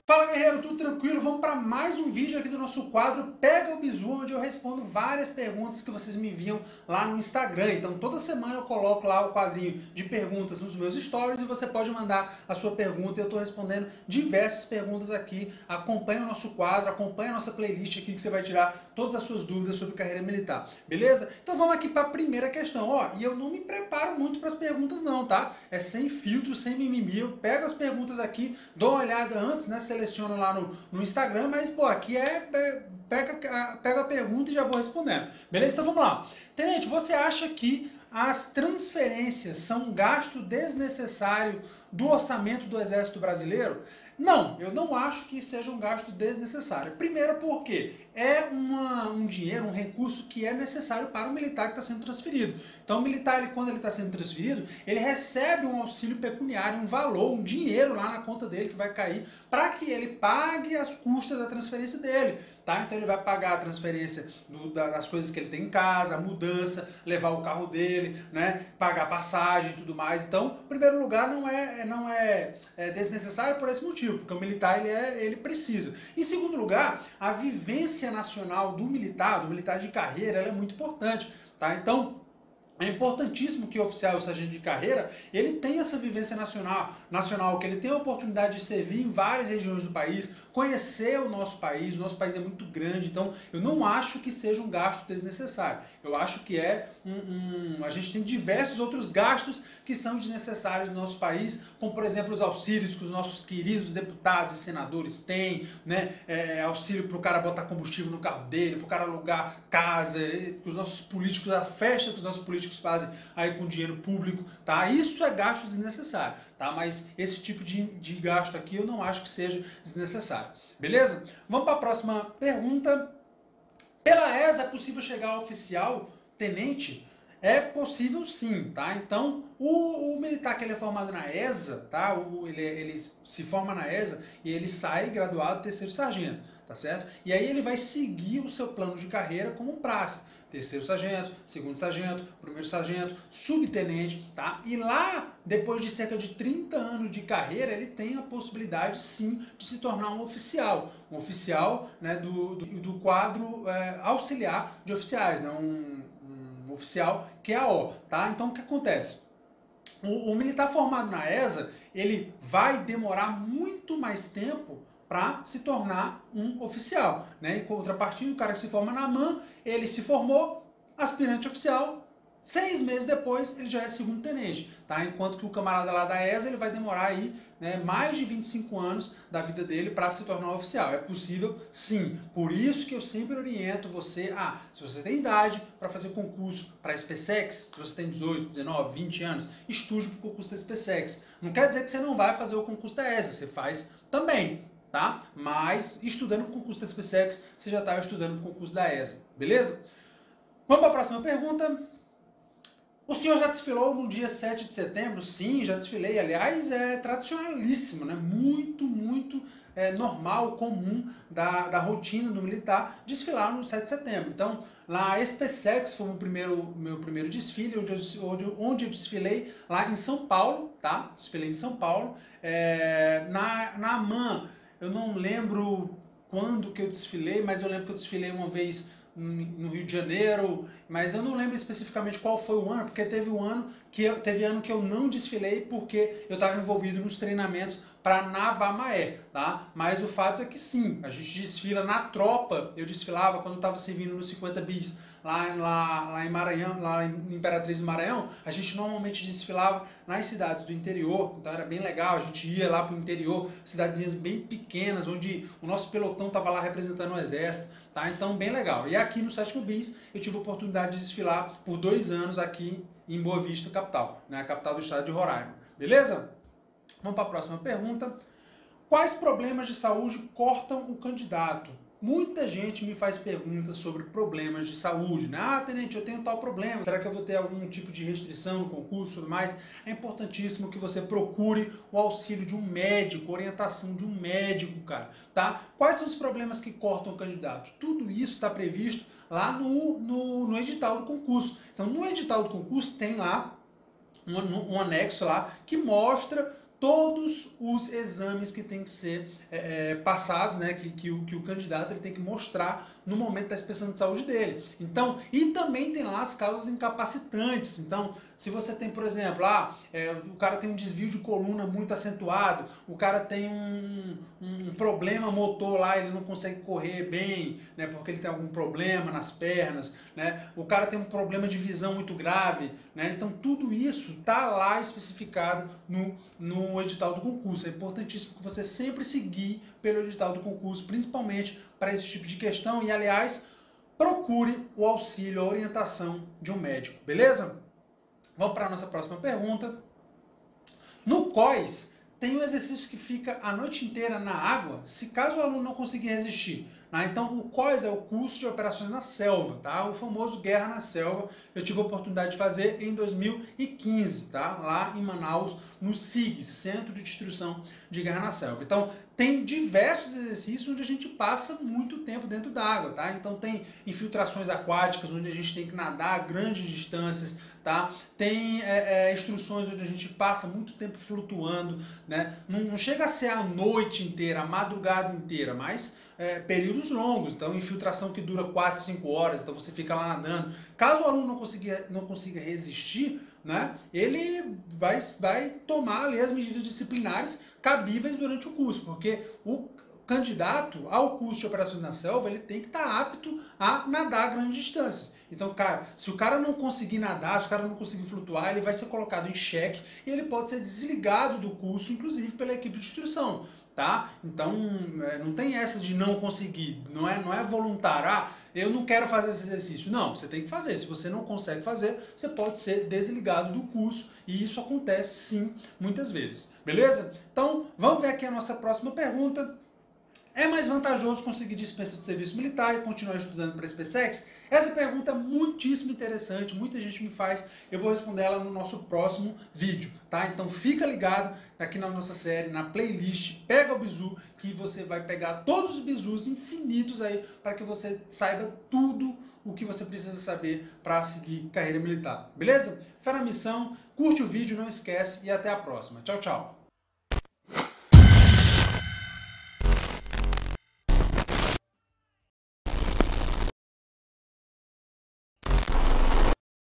Fala guerreiro, tudo tranquilo? Vamos para mais um vídeo aqui do nosso quadro Pega o Bizu, onde eu respondo várias perguntas que vocês me enviam lá no Instagram. Então toda semana eu coloco lá o quadrinho de perguntas nos meus stories e você pode mandar a sua pergunta e eu estou respondendo diversas perguntas aqui. Acompanhe o nosso quadro, acompanhe a nossa playlist aqui que você vai tirar todas as suas dúvidas sobre carreira militar, beleza? Então vamos aqui para a primeira questão. E eu não me preparo muito para as perguntas não, tá? É sem filtro, sem mimimi, eu pego as perguntas aqui, dou uma olhada antes, né? Seleciono lá no Instagram, mas pô, aqui pega a pergunta e já vou respondendo. Beleza? Então vamos lá. Tenente, você acha que as transferências são um gasto desnecessário do orçamento do Exército Brasileiro? Não, eu não acho que seja um gasto desnecessário. Primeiro porque é um dinheiro, um recurso que é necessário para o militar que está sendo transferido. Então o militar, quando ele está sendo transferido, ele recebe um auxílio pecuniário, um valor, um dinheiro lá na conta dele que vai cair para que ele pague as custas da transferência dele. Tá? Então ele vai pagar a transferência das coisas que ele tem em casa, a mudança, levar o carro dele, né? Pagar passagem e tudo mais. Então, em primeiro lugar, não é desnecessário por esse motivo, porque o militar ele precisa. Em segundo lugar, a vivência nacional do militar de carreira, ela é muito importante. Tá? Então, é importantíssimo que o oficial ou sargento de carreira ele tenha essa vivência nacional, que ele tenha a oportunidade de servir em várias regiões do país, conhecer o nosso país é muito grande, então eu não acho que seja um gasto desnecessário. Eu acho que a gente tem diversos outros gastos que são desnecessários no nosso país, como por exemplo os auxílios que os nossos queridos deputados e senadores têm, né? Auxílio para o cara botar combustível no carro dele, para o cara alugar casa, que os nossos políticos, a festa que os nossos políticos fazem aí com dinheiro público, tá? Isso é gasto desnecessário, tá? Mas esse tipo de gasto aqui eu não acho que seja desnecessário, beleza? Vamos para a próxima pergunta. Pela ESA é possível chegar ao oficial, tenente? É possível sim, tá? Então, o militar que ele é formado na ESA, tá? Ele se forma na ESA e ele sai graduado terceiro sargento, tá certo? E aí ele vai seguir o seu plano de carreira como um praça. Terceiro sargento, segundo sargento, primeiro sargento, subtenente, tá? E lá, depois de cerca de 30 anos de carreira, ele tem a possibilidade, sim, de se tornar um oficial. Um oficial, né, do quadro auxiliar de oficiais, né? Um oficial QAO, tá? Então, o que acontece? O militar formado na ESA, ele vai demorar muito mais tempo para se tornar um oficial, né? Em contrapartida, o cara que se forma na AMAN, ele se formou aspirante oficial, 6 meses depois ele já é segundo tenente, tá? Enquanto que o camarada lá da ESA ele vai demorar aí, né, mais de 25 anos da vida dele para se tornar um oficial. É possível sim, por isso que eu sempre oriento você se você tem idade para fazer concurso para a SpaceX, se você tem 18, 19, 20 anos, estude para o concurso da SpaceX. Não quer dizer que você não vai fazer o concurso da ESA, você faz também, tá? Mas estudando para o concurso da SpaceX, você já está estudando para o concurso da ESA, beleza? Vamos para a próxima pergunta. O senhor já desfilou no dia 7 de setembro? Sim, já desfilei. Aliás, é tradicionalíssimo, né? Muito normal, comum da rotina do militar desfilar no 7 de setembro. Então, na SpaceX foi meu primeiro desfile, onde eu desfilei lá em São Paulo, tá? Desfilei em São Paulo. Na AMAN, eu não lembro quando que eu desfilei, mas eu lembro que eu desfilei uma vez no Rio de Janeiro, mas eu não lembro especificamente qual foi o ano, porque teve ano que eu não desfilei porque eu estava envolvido nos treinamentos para Navamaé, tá? Mas o fato é que sim, a gente desfila na tropa, eu desfilava quando estava servindo no 50 bis, lá em Maranhão, lá em Imperatriz do Maranhão, a gente normalmente desfilava nas cidades do interior, então era bem legal, a gente ia lá para o interior, cidadezinhas bem pequenas, onde o nosso pelotão estava lá representando o exército, tá? Então bem legal. E aqui no 7º Bis eu tive a oportunidade de desfilar por 2 anos aqui em Boa Vista, capital, né? A capital do estado de Roraima, beleza? Vamos para a próxima pergunta. Quais problemas de saúde cortam o candidato? Muita gente me faz perguntas sobre problemas de saúde, né? Tenente, eu tenho tal problema, será que eu vou ter algum tipo de restrição no concurso e tudo mais? É importantíssimo que você procure o auxílio de um médico, orientação de um médico, cara, tá? Quais são os problemas que cortam o candidato? Tudo isso está previsto lá no edital do concurso. Então, no edital do concurso tem lá um anexo lá que mostra todos os exames que tem que ser passados, né, que o candidato ele tem que mostrar no momento da inspeção de saúde dele. Então, e também tem lá as causas incapacitantes. Então, se você tem, por exemplo, o cara tem um desvio de coluna muito acentuado, o cara tem um problema motor lá, ele não consegue correr bem, né, porque ele tem algum problema nas pernas, né, o cara tem um problema de visão muito grave, né, então tudo isso está lá especificado no edital do concurso. É importantíssimo que você sempre seguir pelo edital do concurso, principalmente para esse tipo de questão. E, aliás, procure o auxílio, a orientação de um médico, beleza? Vamos para a nossa próxima pergunta. No COIS, tem um exercício que fica a noite inteira na água, se caso o aluno não conseguir resistir. Então, o COIS é o Curso de Operações na Selva, tá? O famoso Guerra na Selva. Eu tive a oportunidade de fazer em 2015, tá? Lá em Manaus, no CIGS, Centro de Instrução de Guerra na Selva. Então, tem diversos exercícios onde a gente passa muito tempo dentro d'água, tá? Então, tem infiltrações aquáticas, onde a gente tem que nadar grandes distâncias, tá? Tem instruções onde a gente passa muito tempo flutuando, né? Não chega a ser a noite inteira, a madrugada inteira, mas períodos longos. Então, infiltração que dura 4, 5 horas, então você fica lá nadando. Caso o aluno não consiga resistir, né, ele vai tomar ali as medidas disciplinares cabíveis durante o curso, porque o candidato ao curso de Operações na Selva, ele tem que estar apto a nadar grandes distâncias. Então, cara, se o cara não conseguir nadar, se o cara não conseguir flutuar, ele vai ser colocado em xeque e ele pode ser desligado do curso, inclusive pela equipe de instrução, tá? Então, não tem essa de não conseguir, não é voluntário, eu não quero fazer esse exercício. Não, você tem que fazer. Se você não consegue fazer, você pode ser desligado do curso e isso acontece sim, muitas vezes. Beleza? Então, vamos ver aqui a nossa próxima pergunta. É mais vantajoso conseguir dispensa do serviço militar e continuar estudando para a SpaceX? Essa pergunta é muitíssimo interessante, muita gente me faz, eu vou responder ela no nosso próximo vídeo, tá? Então fica ligado aqui na nossa série, na playlist Pega o Bizu, que você vai pegar todos os bizus infinitos aí para que você saiba tudo o que você precisa saber para seguir carreira militar, beleza? Fé na missão, curte o vídeo, não esquece e até a próxima. Tchau, tchau!